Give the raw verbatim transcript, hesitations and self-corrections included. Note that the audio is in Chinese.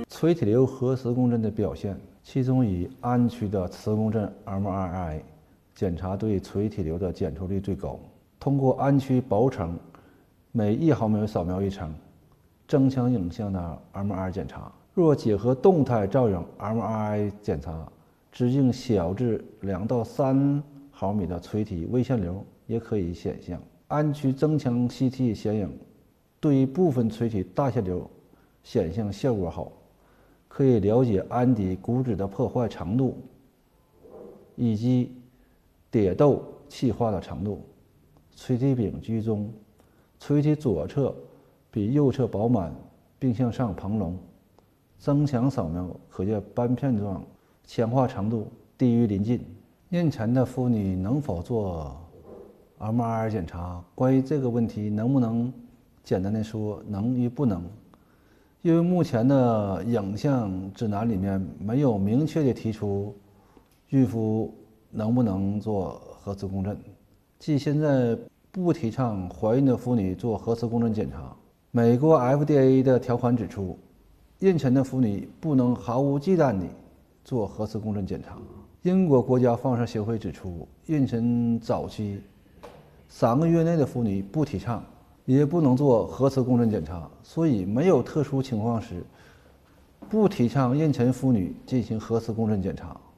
垂体瘤核磁共振的表现，其中以安区的磁共振 M R I 检查对垂体瘤的检出率最高。通过安区薄层每一毫秒扫描一层增强影像的 M R I 检查，若结合动态造影 M R I 检查，直径小至两到三毫米的垂体微腺瘤也可以显像。安区增强 C T 显影对于部分垂体大腺瘤显像效果好，可以了解安底骨质的破坏程度以及蝶窦气化的程度。垂体柄居中，垂体左侧比右侧饱满并向上膨隆。增强扫描可见斑片状强化程度低于邻近。妊娠的妇女能否做 M R I 检查？关于这个问题，能不能简单的说能与不能？因为目前的影像指南里面没有明确的提出孕妇能不能做核磁共振，即现在不提倡怀孕的妇女做核磁共振检查。美国 F D A 的条款指出，妊娠的妇女不能毫无忌惮地做核磁共振检查。英国国家放射协会指出，妊娠早期三个月内的妇女不提倡，也不能做核磁共振检查，所以没有特殊情况时，不提倡妊娠妇女进行核磁共振检查。